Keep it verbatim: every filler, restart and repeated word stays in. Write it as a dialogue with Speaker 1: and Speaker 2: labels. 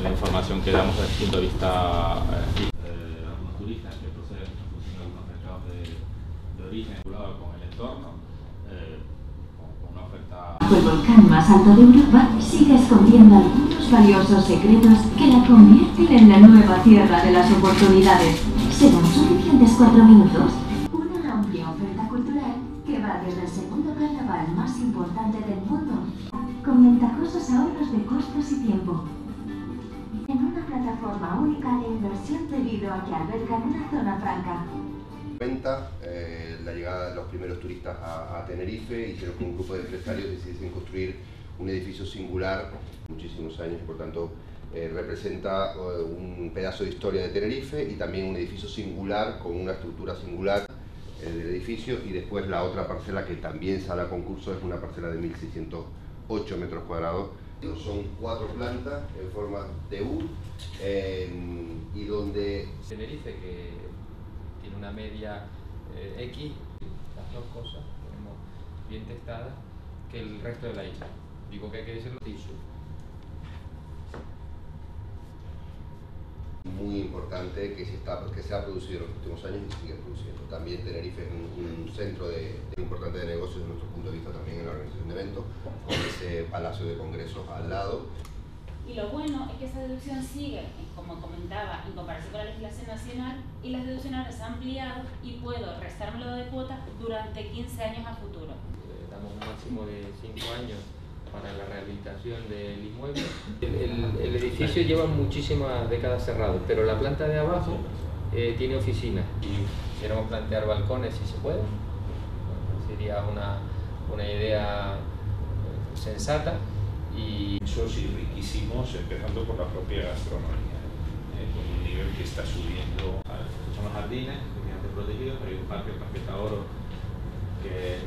Speaker 1: la información que damos desde el punto de vista eh, eh, algunos turistas que proceden en función de algunos mercados de, de origen vinculado con el entorno, eh, con, con una oferta.
Speaker 2: El volcán más alto de Europa sigue escondiendo algunos valiosos secretos que la convierten en la nueva tierra de las oportunidades. ¿Serán suficientes cuatro minutos? Una amplia oferta cultural que va desde el segundo carnaval más importante del mundo, con ventajosos ahorros de costos y tiempo, en una plataforma única de inversión debido a que albergan una zona franca.
Speaker 3: Eh, la llegada de los primeros turistas a, a Tenerife, hicieron con un grupo de empresarios deciden construir un edificio singular, muchísimos años, y por tanto eh, representa eh, un pedazo de historia de Tenerife y también un edificio singular con una estructura singular eh, del edificio. Y después la otra parcela que también sale a concurso es una parcela de mil seiscientos ocho metros cuadrados. Son cuatro plantas en forma de U eh, y donde
Speaker 4: Tenerife, que tiene una media eh, X, las dos cosas tenemos bien testadas, que el resto de la isla. Digo que hay que decirlo.
Speaker 3: Muy importante que se, está, que se ha producido en los últimos años y sigue produciendo. También Tenerife es un, un centro de, de importante de negocios desde nuestro punto de vista también en la organización de eventos, con ese palacio de congresos al lado.
Speaker 5: Y lo bueno es que esa deducción sigue, como comentaba, en comparación con la legislación nacional, y las deducciones se han ampliado y puedo restármelo de cuotas durante quince años a futuro.
Speaker 4: Eh, damos un máximo de cinco años para la rehabilitación del inmueble. El, el, el edificio lleva muchísimas décadas cerrado, pero la planta de abajo eh, tiene oficinas y queremos plantear balcones si se puede. Bueno, sería una, una idea eh, sensata. Y
Speaker 6: y riquísimos, empezando por la propia gastronomía, eh, con un nivel que está subiendo.
Speaker 1: Son los jardines, especialmente protegidos, pero hay un parque, el Parque Taoro, que es